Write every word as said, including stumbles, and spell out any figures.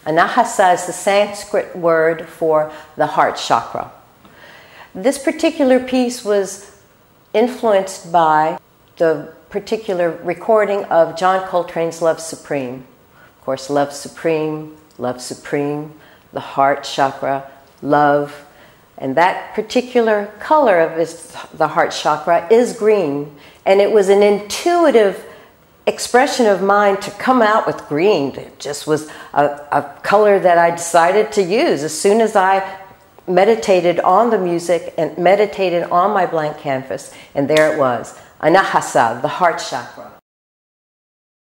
ANAHASA is the Sanskrit word for the heart chakra. This particular piece was influenced by the particular recording of John Coltrane's Love Supreme. Of course, Love Supreme, Love Supreme, the heart chakra, love. And that particular color of his, the heart chakra is green. And it was an intuitive expression of mine to come out with green. It just was a, a color that I decided to use as soon as I meditated on the music and meditated on my blank canvas. And there it was, ANAHASA, the heart chakra.